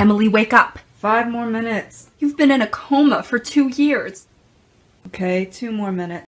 Emily, wake up. 5 more minutes. You've been in a coma for 2 years. Okay, 2 more minutes.